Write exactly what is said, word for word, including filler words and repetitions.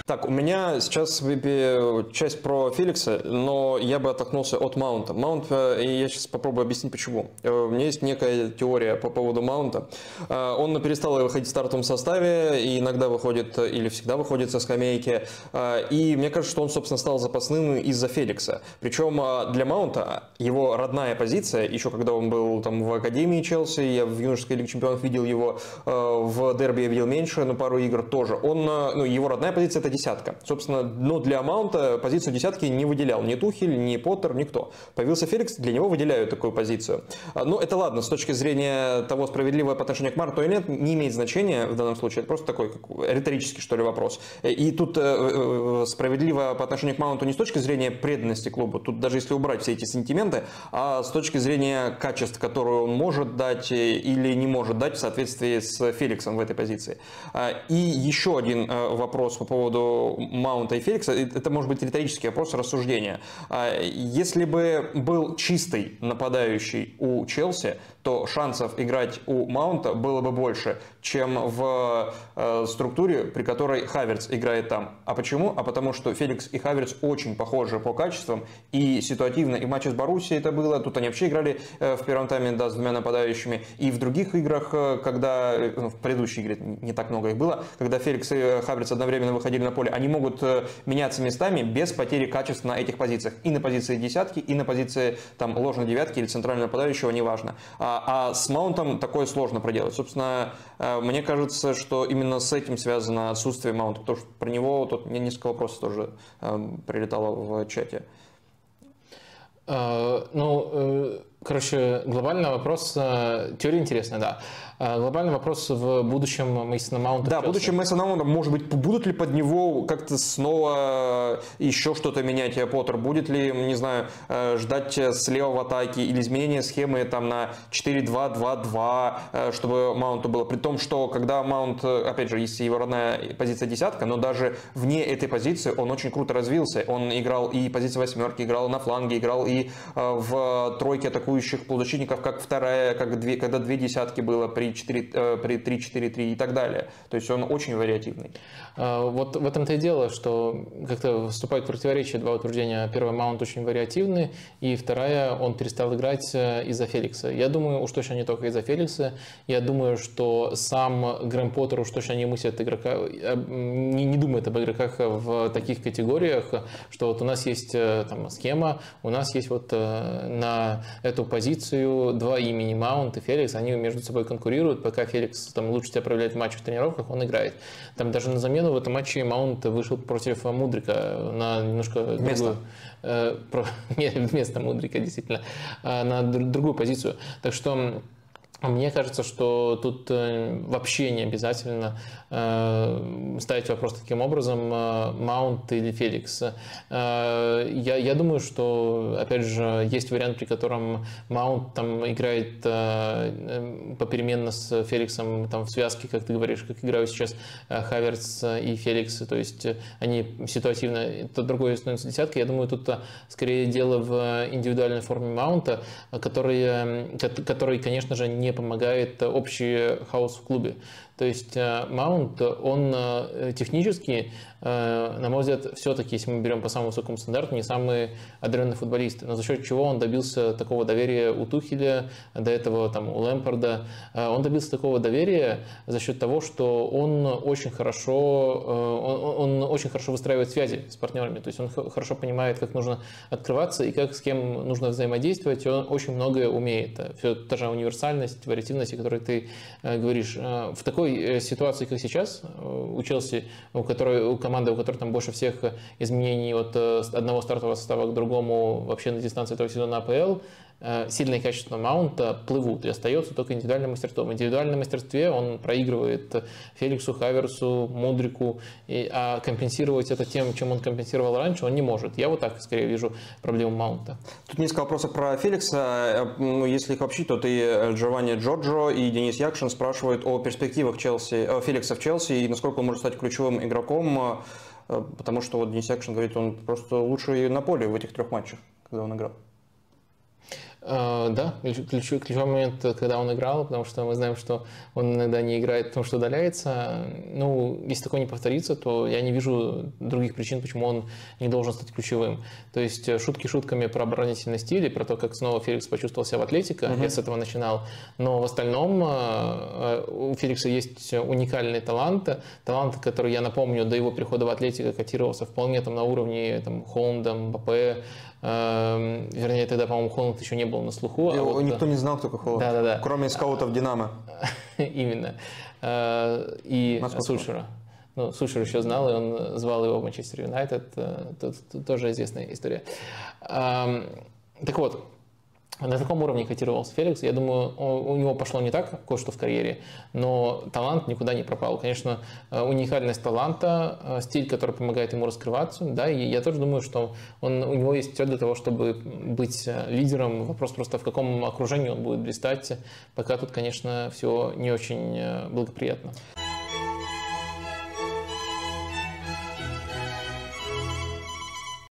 Так, у меня сейчас часть про Феликса, но я бы оттолкнулся от Маунта. Маунт, и я сейчас попробую объяснить почему. У меня есть некая теория по поводу Маунта. Он перестал выходить в стартовом составе, и иногда выходит, или всегда выходит со скамейки. И мне кажется, что он, собственно, стал запасным из-за Феликса. Причем для Маунта его родная позиция, еще когда он был там в Академии Челси, я в юношеской Лиге Чемпионов видел его, в дерби я видел меньше, но пару игр тоже. Он, ну, его родная позиция — это десятка. Собственно, но для Маунта позицию десятки не выделял ни Тухель, ни Поттер, никто. Появился Феликс, для него выделяют такую позицию. Но это ладно, с точки зрения того, справедливое по отношению к Маунту или нет, не имеет значения в данном случае. Это просто такой как, риторический, что ли, вопрос. И тут э, справедливо по отношению к Маунту не с точки зрения преданности клубу, тут даже если убрать все эти сентименты, а с точки зрения качеств, которые он может дать или не может дать в соответствии с Феликсом в этой позиции. И еще один вопрос по поводу Маунта и Феликса, это может быть риторический вопрос рассуждения. Если бы был чистый нападающий у Челси, то шансов играть у Маунта было бы больше, чем в э, структуре, при которой Хаверц играет там. А почему? А потому что Феликс и Хаверц очень похожи по качествам, и ситуативно, и в матче с Боруссией это было, тут они вообще играли э, в первом тайме, да, с двумя нападающими, и в других играх, э, когда, ну, в предыдущей игре не так много их было, когда Феликс и Хаверц одновременно выходили на поле, они могут э, меняться местами без потери качества на этих позициях, и на позиции десятки, и на позиции там ложной девятки или центрального нападающего, неважно. А, а с Маунтом такое сложно проделать. Собственно, мне кажется, что именно с этим связано отсутствие Маунта, потому что про него тут мне несколько вопросов тоже прилетало в чате. Ну, короче, глобальный вопрос, теория интересная, да. Глобальный вопрос в будущем Мейсона Маунта. Да, в будущем Мейсона Маунта, может быть, будут ли под него как-то снова еще что-то менять Поттер? Будет ли, не знаю, ждать слева в атаке или изменение схемы там на четыре два два два, чтобы Маунту было? При том, что когда Маунт, опять же, есть его родная позиция десятка, но даже вне этой позиции он очень круто развился. Он играл и позиции восьмерки, играл на фланге, играл и в тройке атакующих полузащитников, как вторая, как две, когда две десятки было при три четыре три и так далее. То есть он очень вариативный. Вот в этом-то и дело, что как-то вступают в противоречие два утверждения. Первое, Маунт очень вариативный, и вторая, он перестал играть из-за Феликса. Я думаю, уж точно не только из-за Феликса. Я думаю, что сам Грэм Поттер уж точно не мыслит игрока, не, не думает об игроках в таких категориях, что вот у нас есть там схема, у нас есть вот на эту позицию два имени, Маунт и Феликс, они между собой конкурируют. Пока Феликс там лучше себя проявляет в матчах, в тренировках, он играет. Там даже на замену в этом матче Маунт вышел против Мудрика на немножко Вместо. другую, э, вместо Мудрика, действительно, на другую позицию. Так что мне кажется, что тут вообще не обязательно ставить вопрос таким образом, Маунт или Феликс. Я, я думаю, что, опять же, есть вариант, при котором Маунт там играет попеременно с Феликсом там, в связке, как ты говоришь, как играют сейчас Хаверц и Феликс, то есть они ситуативно, это другое становится десяткой. Я думаю, тут скорее дело в индивидуальной форме Маунта, который, который, конечно же, не помогает общий хаос в клубе. То есть Маунт, он технически, на мой взгляд, все-таки, если мы берем по самому высокому стандарту, не самый одаренный футболист. Но за счет чего он добился такого доверия у Тухеля, до этого там, у Лэмпарда. Он добился такого доверия за счет того, что он очень хорошо, он, он очень хорошо выстраивает связи с партнерами. То есть он хорошо понимает, как нужно открываться и как с кем нужно взаимодействовать. И он очень многое умеет. Все та же универсальность, вариативность, о которой ты говоришь. В такой ситуации, как сейчас, у Челси, у которой, у команды, у которой там больше всех изменений от одного стартового состава к другому вообще на дистанции этого сезона АПЛ, сильное качество Маунта плывут, и остается только индивидуальное мастерство. В индивидуальном мастерстве он проигрывает Феликсу, Хаверсу, Мудрику, и, а компенсировать это тем, чем он компенсировал раньше, он не может. Я вот так скорее вижу проблему Маунта. Тут несколько вопросов про Феликса. Ну, если их вообще, то и Джованни Джорджо, и Денис Якшин спрашивают о перспективах Челси, о Феликса в Челси и насколько он может стать ключевым игроком, потому что вот Денис Якшин говорит, он просто лучший на поле в этих трех матчах, когда он играл. Да, ключевой, ключевой момент, когда он играл, потому что мы знаем, что он иногда не играет, потому что удаляется. Ну, если такое не повторится, то я не вижу других причин, почему он не должен стать ключевым. То есть шутки шутками про оборонительный стиль и про то, как снова Феликс почувствовал себя в Атлетико, uh-huh. я с этого начинал. Но в остальном у Феликса есть уникальный талант, талант, который, я напомню, до его прихода в Атлетико котировался вполне там на уровне там, Холланда, Мбаппе. Вернее, тогда, по-моему, Холланд еще не был на слуху. А вот... Никто не знал, кто такой Холланд, да, да, да. Кроме скаутов «Динамо». Именно. И Сульшера. Ну, Сульшер еще знал, и он звал его в Манчестер Юнайтед. Тут тоже известная история. Так вот, на таком уровне котировался Феликс. Я думаю, у него пошло не так кое-что в карьере, но талант никуда не пропал. Конечно, уникальность таланта, стиль, который помогает ему раскрываться. Да, и я тоже думаю, что он, у него есть все для того, чтобы быть лидером. Вопрос просто, в каком окружении он будет блистать. Пока тут, конечно, все не очень благоприятно.